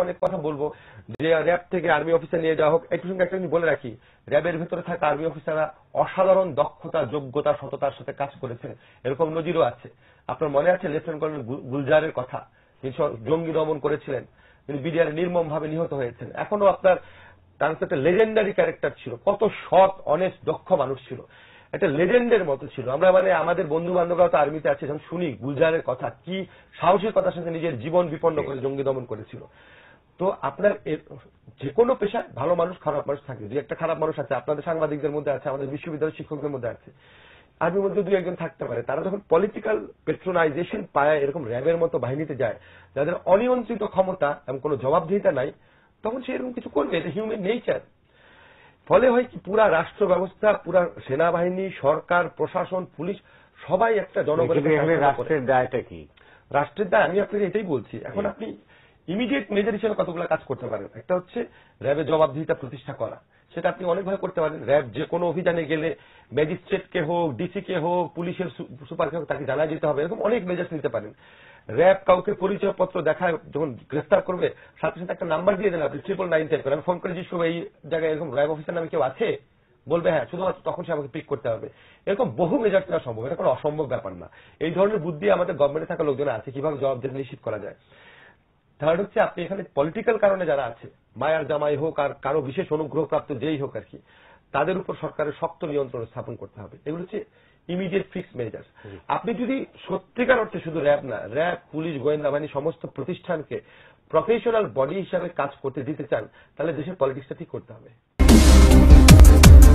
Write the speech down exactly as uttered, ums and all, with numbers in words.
অনেক কথা বলবো যে র্যাব থেকে আর্মি অফিসার নিয়ে যাওয়া হোক। একটু সঙ্গে একটা বলে রাখি, র্যাবের ভেতরে থাকা আর্মি অফিসাররা অসাধারণ দক্ষতা, যোগ্যতা, সততার সাথে কাজ করেছেন, এরকম নজিরও আছে। আপনার মনে আছে লেফটেন্যান্ট কর্নেল গুলজারের কথা, তিনি জঙ্গি দমন করেছিলেন, তিনি বিডিআর নির্মম ভাবে নিহত হয়েছেন। এখনো আপনার তার একটা লেজেন্ডারি ক্যারেক্টার ছিল, কত সৎ, অনেস্ট, দক্ষ মানুষ ছিল, একটা লেজেন্ডের মতো ছিল। আমরা মানে আমাদের বন্ধু বান্ধবরা তো আর্মিতে আছে, যখন শুনি গুলজারের কথা, কি সাহসের কথার সাথে নিজের জীবন বিপন্ন করে জঙ্গি দমন করেছিল। তো আপনার যে কোনো পেশায় ভালো মানুষ খারাপ মানুষ থাকে, দুই একটা খারাপ মানুষ আছে, আপনাদের সাংবাদিকদের মধ্যে আছে, আমাদের বিশ্ববিদ্যালয়ের শিক্ষকদের মধ্যে আছে, আর্মির মধ্যে দুই একজন থাকতে পারে। তারা যখন পলিটিক্যাল পেট্রোনাইজেশন পায়, এরকম র্যাবের মতো বাহিনীতে যায় যাদের অনিয়ন্ত্রিত ক্ষমতা এবং কোনো জবাবদিহিতা নাই, তখন সে এরকম কিছু করবে, এটা হিউম্যান নেচার। ফলে হয় কি, পুরা রাষ্ট্র ব্যবস্থা, পুরা সেনাবাহিনী, সরকার, প্রশাসন, পুলিশ সবাই একটা জনগণের রাষ্ট্রের দায়টা কি? রাষ্ট্রের দায় আমি আপনাকে এটাই বলছি। এখন আপনি ইমিডিয়েট মেজার হিসেবে কতগুলো কাজ করতে পারেন। একটা হচ্ছে র্যাবের জবাবদিহিতা প্রতিষ্ঠা করা, সেটা আপনি অনেকভাবে করতে পারেন। র্যাব যে কোনো অভিযানে গেলে ম্যাজিস্ট্রেটকে হোক, ডিসিকে হোক, পুলিশের সুপারকে হোক, তাকে জানা যেতে হবে, এরকম অনেক মেজার্স নিতে পারেন। র্যাব কাউকে পরিচয়পত্র দেখায় যখন গ্রেফতার করবে, সাথে সাথে একটা নাম্বার দিয়ে দেন, আপনি ট্রিপল নাইন টাইপ করেন, ফোন করে জিজ্ঞেস করবে এই জায়গায় এরকম র্যাব অফিসার নামে কেউ আছে, বলবে হ্যাঁ, শুধুমাত্র তখন সে আমাকে পিক করতে হবে। এরকম বহু মেজার্স নেওয়া সম্ভব, এটা কোনো অসম্ভব ব্যাপার না। এই ধরনের বুদ্ধি আমাদের গভর্নমেন্টে থাকা লোকজন আছে, কিভাবে জবাবদিহি নিশ্চিত করা যায়। থার্ড হচ্ছে আপনি এখানে পলিটিক্যাল কারণে যারা আছে, মায়ার জামাই হোক আর কারো বিশেষ অনুগ্রহপ্রাপ্ত যেই হোক আর কি, তাদের উপর সরকারের শক্ত নিয়ন্ত্রণ স্থাপন করতে হবে। এগুলো হচ্ছে ইমিডিয়েট ফিক্স মেজার্স। আপনি যদি সত্যিকার অর্থে শুধু র্যাব না, র্যাব, পুলিশ, গোয়েন্দা বাহিনী সমস্ত প্রতিষ্ঠানকে প্রফেশনাল বডি হিসাবে কাজ করতে দিতে চান, তাহলে দেশের পলিটিক্সটা ঠিক করতে হবে।